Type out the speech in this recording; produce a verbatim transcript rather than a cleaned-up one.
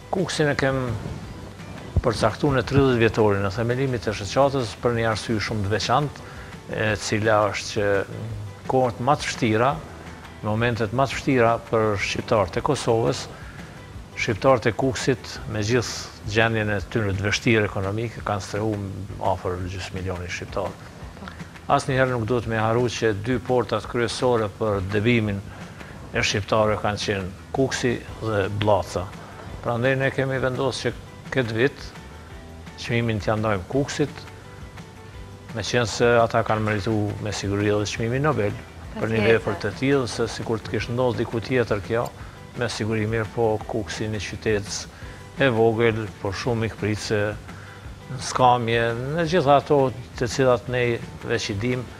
Kuksin e kem përcaktuar në tridhjetë vjetorin e themelimit të shoqatës për një arsye shumë të veçantë, e cila është që kohët më të vështira, momentet më të vështira për shqiptarët e Kosovës, shqiptarët e Kuksit me gjithë gjendjen e tyre të vështirë ekonomike kanë strehuar afër gjysmë milioni shqiptarë. Asnjëherë nuk duhet me harru që dy portat kryesore për devimin e shqiptarëve kanë qenë Kuksi dhe Blaca. Prandaj ne kemi vendosur që këtë vit çmimin t'ia ndajmë Kuksit, me qenë se ata kanë merituar me siguri edhe çmimin Nobel për një vepër të tillë, se sikur të kishte ndodhur diku tjetër kjo, me siguri mirë po Kuksi një qytet e vogël, por shumë ikpritse, skamje, në gjitha ato të cilat ne veç i dim